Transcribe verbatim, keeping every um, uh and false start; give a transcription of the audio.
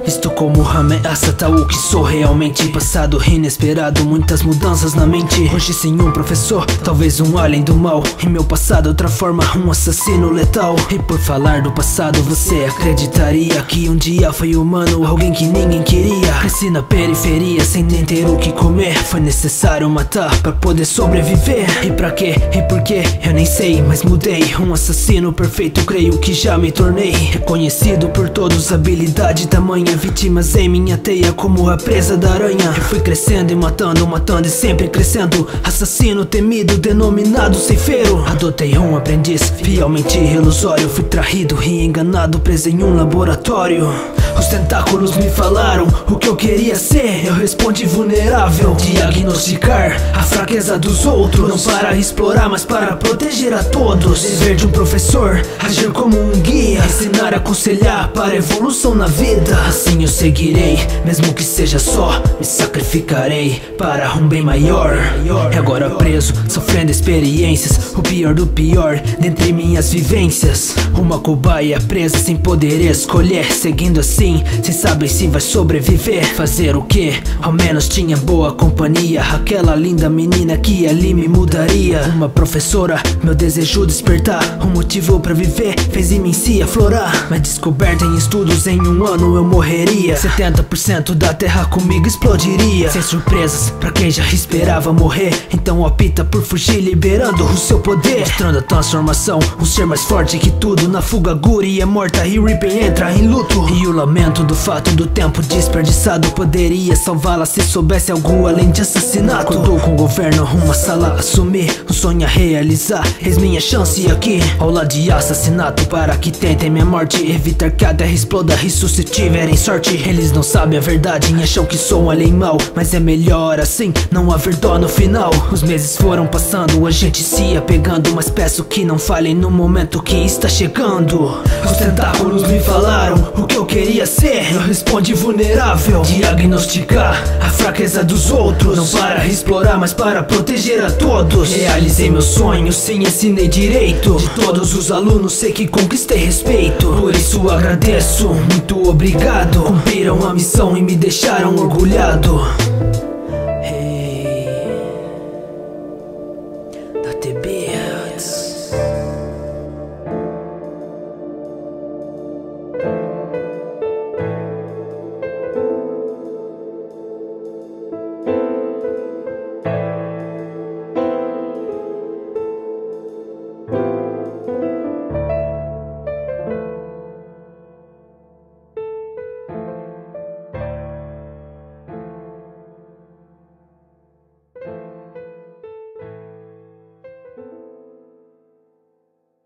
Isto como ameaça, tal o que sou realmente. Passado inesperado, muitas mudanças na mente. Hoje sem um professor, talvez um alien do mal. Em meu passado outra forma, um assassino letal. E por falar do passado, você acreditaria que um dia foi humano, alguém que ninguém queria. Cresci na periferia, sem nem ter o que comer. Foi necessário matar pra poder sobreviver. E pra quê? E por quê? Eu nem sei, mas mudei. Um assassino perfeito, creio que já me tornei. Reconhecido por todos, habilidade tamanha. Vítimas em minha teia como a presa da aranha. Eu fui crescendo e matando, matando e sempre crescendo. Assassino temido, denominado ceifeiro. Adotei um aprendiz, fielmente ilusório. Fui traído e enganado, preso em um laboratório. Os tentáculos me falaram o que eu queria ser. Eu respondi vulnerável, diagnosticar a fraqueza dos outros. Não para explorar, mas para proteger a todos. Dever de um professor, agir como um guia. Ensinar, aconselhar para evolução na vida. Assim eu seguirei, mesmo que seja só. Me sacrificarei para um bem maior. E agora preso, sofrendo experiências, o pior do pior dentre minhas vivências. Uma cobaia presa sem poder escolher. Seguindo assim, sem saber se vai sobreviver. Fazer o que? Ao menos tinha boa companhia. Aquela linda menina que ali me mudaria. Uma professora, meu desejo despertar. Um motivo pra viver, fez em mim se aflorar. Mas descoberta em estudos, em um ano eu morreria. setenta por cento da terra comigo explodiria. Sem surpresas, pra quem já esperava morrer. Então opta por fugir, liberando o seu poder. Mostrando a transformação, um ser mais forte que tudo. Na fuga, Guri é morta e Rippen entra em luto. E o lamento do fato do tempo desperdiçado. Poderia salvá-la se soubesse algo além de assassinato. Acordou com o governo, uma sala assumir. Um sonho a realizar, eis minha chance aqui. Aula de assassinato para que tentem minha morte. Evitar que a terra exploda e se tiverem sorte. Eles não sabem a verdade e acham que sou um alien mau. Mas é melhor assim, não haver dó no final. Os meses foram passando, a gente se apegando. Mas peço que não falhem no momento que está chegando. Os tentáculos me falaram o que eu queria ser. Eu respondi vulnerável, diagnosticar a fraqueza dos outros. Não para explorar, mas para proteger a todos. Realizei meus sonhos, sim, ensinei direito. De todos os alunos sei que conquistei respeito. Por isso agradeço, muito obrigado. Cumpriram a missão e me deixaram orgulhado.